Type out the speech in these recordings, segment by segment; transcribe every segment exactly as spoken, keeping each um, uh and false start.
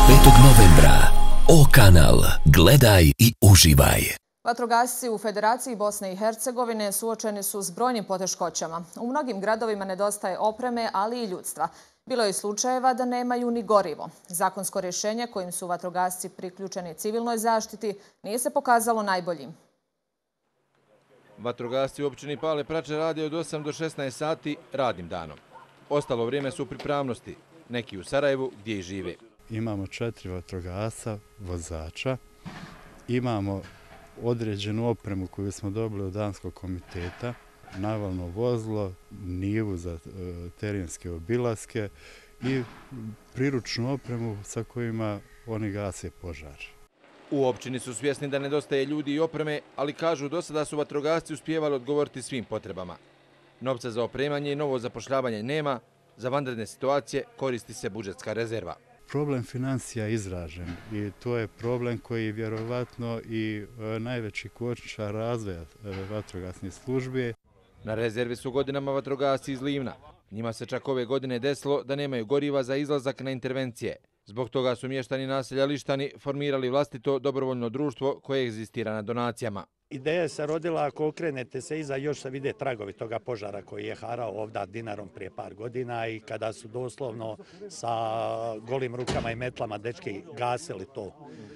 petog novembra. O-kanal. Gledaj i uživaj. Vatrogasci u Federaciji Bosne i Hercegovine suočeni su s brojnim poteškoćama. U mnogim gradovima nedostaje opreme, ali i ljudstva. Bilo je slučajeva da nemaju ni gorivo. Zakonsko rješenje kojim su vatrogasci priključeni civilnoj zaštiti nije se pokazalo najboljim. Vatrogasci u općini Pale Prače rade od osam do šesnaest sati radnim danom. Ostalo vrijeme su u pripravnosti, neki u Sarajevu gdje i žive. Imamo četiri vatrogasca, vozača, imamo određenu opremu koju smo dobili od Danskog komiteta, navalno vozilo, nivu za terenske obilaske i priručnu opremu sa kojima oni gase požar. U općini su svjesni da nedostaje ljudi i opreme, ali kažu do sada su vatrogasci uspijevali odgovoriti svim potrebama. Novca za opremanje i novo zapošljavanje nema, za vanredne situacije koristi se budžetska rezerva. Problem financija je izražen i to je problem koji je vjerovatno i najveći kočničar razvoja vatrogasnih službi. Na rezervi su godinama vatrogasci iz Livna. Njima se čak ove godine desilo da nemaju goriva za izlazak na intervencije. Zbog toga su mještani naselja Lištani formirali vlastito dobrovoljno društvo koje egzistira na donacijama. Ideja se rodila, ako okrenete se iza, još se vide tragovi toga požara koji je harao ovdje Dinarom prije par godina i kada su doslovno sa golim rukama i metlama dečki gasili to.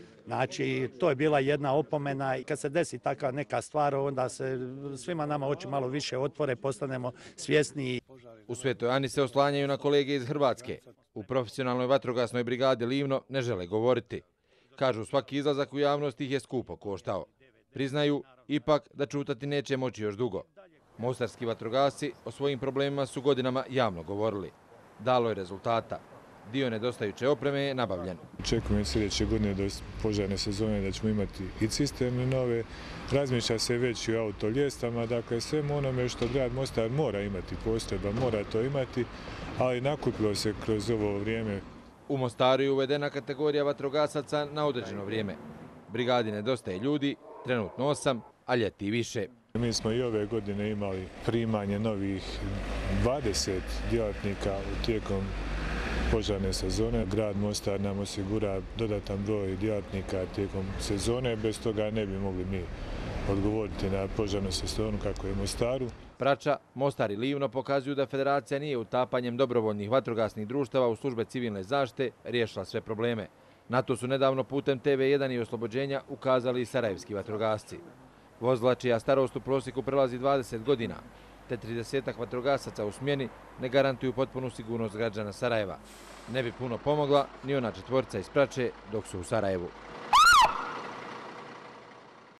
Znači, to je bila jedna opomena i kad se desi takva neka stvar, onda se svima nama oči malo više otvore, postanemo svjesniji. U Svetoj Ani se oslanjaju na kolege iz Hrvatske. U profesionalnoj vatrogasnoj brigadi Livno ne žele govoriti. Kažu, svaki izlazak u javnost ih je skupo koštao. Priznaju ipak da čutati neće moći još dugo. Mostarski vatrogasci o svojim problemima su godinama javno govorili. Dalo je rezultata. Dio nedostajuće opreme je nabavljen. Očekujem sljedeće godine do požarne sezone da ćemo imati i cisterne nove. Razmišlja se već i o autoljestama. Dakle, svemu onome što grad Mostar mora imati postrojba, mora to imati, ali nakupilo se kroz ovo vrijeme. U Mostaru je uvedena kategorija vatrogasaca na određeno vrijeme. Brigadi nedostaje ljudi, trenutno osam, a ljeti i više. Mi smo i ove godine imali primanje novih dvadeset djelatnika tijekom požarne sezone. Grad Mostar nam osigura dodatan broj djelatnika tijekom sezone, bez toga ne bi mogli mi odgovoriti na požarnu sezonu kako je u Mostaru. Prača, Mostar i Livno pokazuju da federacija nije utapanjem dobrovoljnih vatrogasnih društava u službe civilne zaštite riješila sve probleme. Na to su nedavno putem T V jedan i Oslobođenja ukazali i sarajevski vatrogasci. Vozila čija starost u prosjeku prelazi dvadeset godina, te tridesetak vatrogasaca u smjeni ne garantuju potpunu sigurnost građana Sarajeva. Ne bi puno pomogla ni ona četvorca iz Prače dok su u Sarajevu.